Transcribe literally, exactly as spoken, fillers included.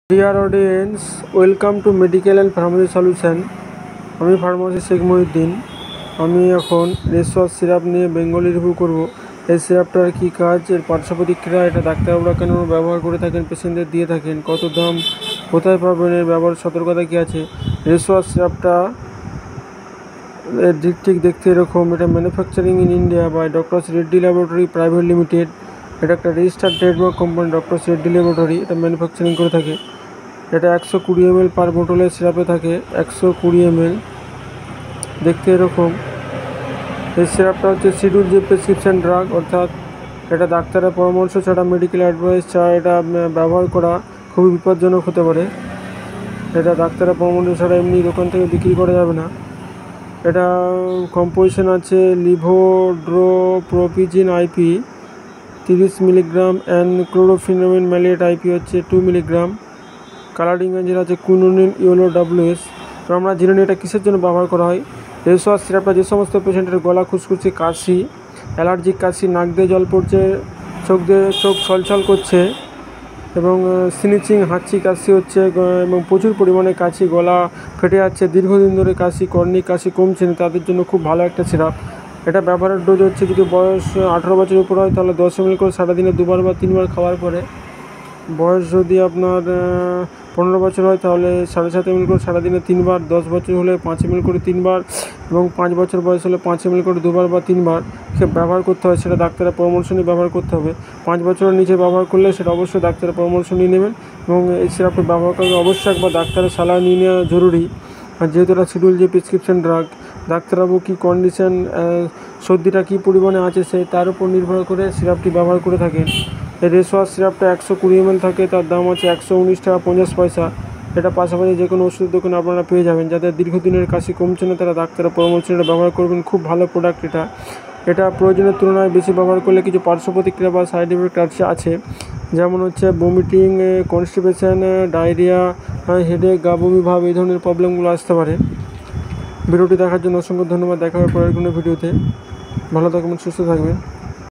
Deer audience, welcome to medical and pharmacy solution. আমি pharmacy Sheikh Mohiuddin. আমি এখন রেসওয়াশ সিরাপ নিয়ে বেঙ্গলি রিভিউ করব। এই সিরাপটার কী কাজ, এর পার্শ্ব প্রতিক্রিয়া, এটা ডাক্তারবাবুরা কেন ব্যবহার করে থাকেন, পেশেন্টদের দিয়ে থাকেন, কত দাম, কোথায় পাবেন, এর ব্যবহার সতর্কতা কী আছে। রেসওয়াশ সিরাপটা এর দিক ঠিক দেখতে এরকম। এটা manufacturing in India by doctors Reddy laboratory private limited. এটা একটা registered trademark company, doctors Reddy laboratory. এটা ম্যানুফ্যাকচারিং করে থাকে। এটা একশো কুড়ি এম এল পার বোতলের সিরাপে থাকে, একশো কুড়ি এম এল দেখতে এরকম। এই সিরাপটা হচ্ছে শিডিউল যে প্রেসক্রিপশন ড্রাগ, অর্থাৎ এটা ডাক্তারের পরামর্শ ছাড়া, মেডিকেল অ্যাডভাইস ছাড়া এটা ব্যবহার করা খুবই বিপজ্জনক হতে পারে। এটা ডাক্তারের পরামর্শ ছাড়া এমনি দোকান থেকে বিক্রি করা যাবে না। এটা কম্পোজিশন আছে লিভোড্রোপ্রোপিজিন আইপি তিরিশ milligram and chlorpheniramine maleate IP হচ্ছে টু মিলিগ্রাম। কালারিং এঞ্জেল আছে কুইনোনিন ইয়েলো ডাব্লিউএস। তো আমরা জেনে নিই এটা কিসের জন্য ব্যবহার করা হয়। রেসওয়াশ সিরাপটা যে সমস্ত পেশেন্টের গলা খুশখুশি, কাশি, অ্যালার্জিক কাশি, নাক দিয়ে জল পড়ছে, চোখ দিয়ে চোখ ছলছল করছে এবং স্নিচিং, হাঁচি, কাশি হচ্ছে এবং প্রচুর পরিমাণে কাশি, গলা ফেটে যাচ্ছে, দীর্ঘদিন ধরে কাশি, কর্নিক কাশি কমছে না, তাদের জন্য খুব ভালো একটা সিরাপ। এটা ব্যবহারের ডোজ হচ্ছে, যদি বয়স আঠারো বছরের উপর হয় তাহলে দশ এম এল করে সারাদিনে দুবার বা তিনবার খাওয়ার পরে। বয়স যদি আপনার পনেরো বছর হয় তাহলে সাড়ে সাত এম এল করে সারাদিনে তিনবার, দশ বছর হলে পাঁচ এম এল করে তিনবার এবং পাঁচ বছর বয়স হলে পাঁচ এম এল করে দুবার বা তিনবার সে ব্যবহার করতে হয়। সেটা ডাক্তারের পরামর্শ নিয়ে ব্যবহার করতে হবে। পাঁচ বছরের নিচে ব্যবহার করলে সেটা অবশ্যই ডাক্তারের পরামর্শ নিয়ে নেবেন এবং এই সিরাপটি ব্যবহার করলে অবশ্যই একবার ডাক্তারের সালাহ নিয়ে নেওয়া জরুরি। আর যেহেতু এটা শিডিউল যে প্রেসক্রিপশন ড্রাগ, ডাক্তারবাবু কী কন্ডিশন, সর্দিটা কী পরিমাণে আছে সে তার উপর নির্ভর করে সিরাপটি ব্যবহার করে থাকেন। এই রেসওয়াশ সিরাপটা একশো কুড়ি এম এল থাকে, তার দাম আছে একশো উনিশ টাকা পঞ্চাশ পয়সা। এটা পাশাপাশি যে কোনো ওষুধের দোকানে আপনারা পেয়ে যাবেন। যাদের দীর্ঘদিনের কাশি কমছে না তারা ডাক্তারের পরামর্শ এটা ব্যবহার করবেন। খুব ভালো প্রোডাক্ট এটা। এটা প্রয়োজনের তুলনায় বেশি ব্যবহার করলে কিছু পার্শ্ব প্রতিক্রিয়া বা সাইড এফেক্ট আছে আছে যেমন হচ্ছে বমিটিং, কনস্টিপেশন, ডায়রিয়া, হেডেক, গা বমি ভাব, এই ধরনের প্রবলেমগুলো আসতে পারে। ভিডিওটি দেখার জন্য অসংখ্য ধন্যবাদ। দেখা হবে পরের কোনো ভিডিওতে। ভালো থাকবেন, সুস্থ থাকবেন।